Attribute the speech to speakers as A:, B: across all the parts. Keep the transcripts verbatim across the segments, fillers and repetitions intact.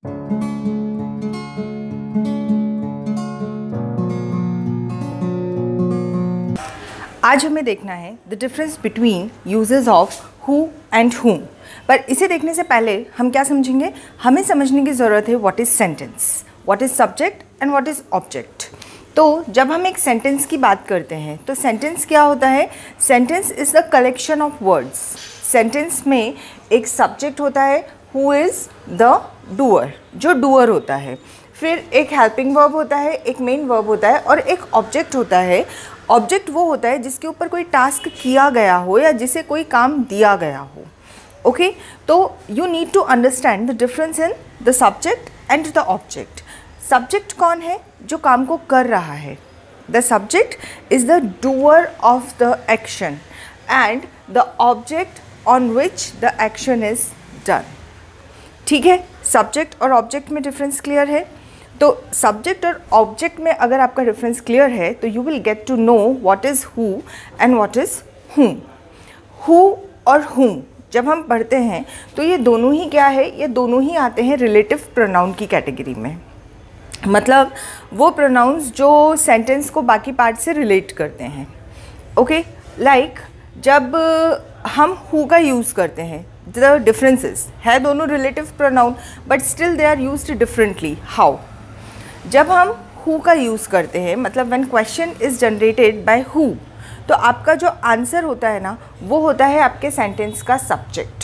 A: आज हमें देखना है the difference between uses of who and whom। पर इसे देखने से पहले हम क्या समझेंगे, हमें समझने की ज़रूरत है what is sentence, what is subject and what is object. तो जब हम एक सेंटेंस की बात करते हैं तो सेंटेंस क्या होता है, sentence is the collection of words. Sentence में एक सब्जेक्ट होता है हु इज़ द डूअर, जो डूअर होता है, फिर एक हेल्पिंग वर्ब होता है, एक मेन वर्ब होता है और एक ऑब्जेक्ट होता है। ऑब्जेक्ट वो होता है जिसके ऊपर कोई टास्क किया गया हो या जिसे कोई काम दिया गया हो। Okay okay? तो you need to understand the difference in the subject and the object. Subject कौन है, जो काम को कर रहा है। The subject is the doer of the action and the object on which the action is done. ठीक है, सब्जेक्ट और ऑब्जेक्ट में डिफरेंस क्लियर है। तो सब्जेक्ट और ऑब्जेक्ट में अगर आपका डिफरेंस क्लियर है तो you will get to know what is who and what is whom। Who और whom जब हम पढ़ते हैं तो ये दोनों ही क्या है, ये दोनों ही आते हैं रिलेटिव प्रोनाउन की कैटेगरी में। मतलब वो प्रोनाउंस जो सेंटेंस को बाकी पार्ट से रिलेट करते हैं। ओके, लाइक जब हम हु का यूज़ करते हैं, द डिफरेंसेस है दोनों relative pronoun but still they are used differently. How? जब हम हु का यूज़ करते हैं, मतलब when question is generated by who, तो आपका जो आंसर होता है ना वो होता है आपके सेंटेंस का सब्जेक्ट।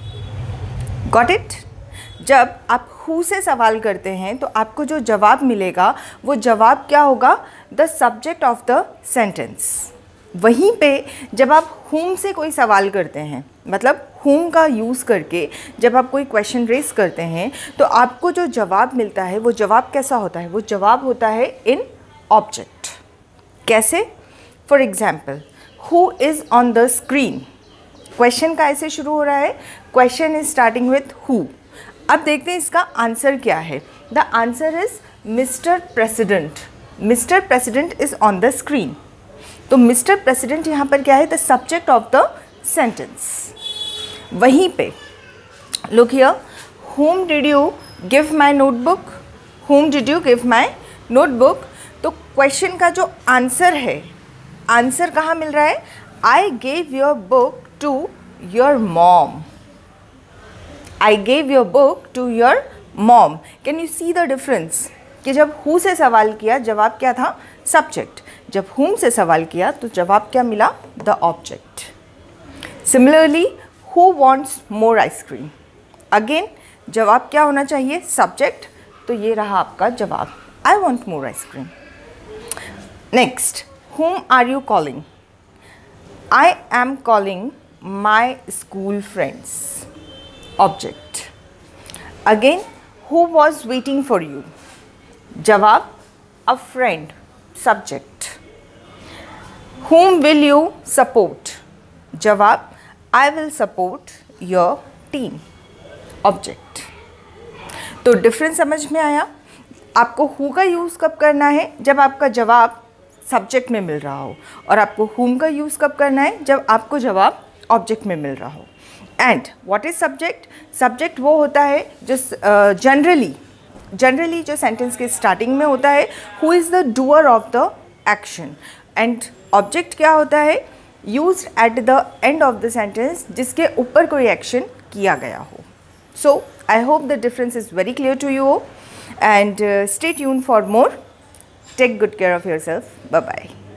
A: Got it? जब आप हु से सवाल करते हैं तो आपको जो जवाब मिलेगा वो जवाब क्या होगा, the subject of the sentence. वहीं पे जब आप whom से कोई सवाल करते हैं, मतलब whom का यूज़ करके जब आप कोई क्वेश्चन रेस करते हैं तो आपको जो जवाब मिलता है वो जवाब कैसा होता है, वो जवाब होता है इन ऑब्जेक्ट। कैसे? For example, who is on the screen. Question का ऐसे शुरू हो रहा है, question is starting with who. अब देखते हैं इसका आंसर क्या है। The answer is mister president. Mister president is on the screen. तो मिस्टर प्रेसिडेंट यहाँ पर क्या है, the subject of the sentence. वहीं पे look here, whom did you give my notebook? whom did you give my notebook? तो question का जो आंसर है, आंसर कहाँ मिल रहा है, I gave your book to your mom. I gave your book to your mom. Can you see the difference? कि जब who से सवाल किया जवाब क्या था, सब्जेक्ट। जब whom से सवाल किया तो जवाब क्या मिला, the object. Similarly, who wants more ice cream? Again जवाब क्या होना चाहिए, सब्जेक्ट। तो ये रहा आपका जवाब, I want more ice cream. Next, whom are you calling? I am calling my school friends. Object. Again, who was waiting for you? जवाब, a friend, subject. whom will you support? जवाब, I will support your team, object. तो difference समझ में आया? आपको who का use कब करना है, जब आपका जवाब सब्जेक्ट में मिल रहा हो, और आपको whom का यूज़ कब करना है, जब आपको जवाब ऑब्जेक्ट में मिल रहा हो। And what is subject? Subject वो होता है जो जनरली जनरली जो सेंटेंस के स्टार्टिंग में होता है, who is the doer of the action. And object क्या होता है, used at the end of the sentence, जिसके ऊपर कोई एक्शन किया गया हो। So I hope the difference is very clear to you and stay tuned for more. Take good care of your self. Bye bye.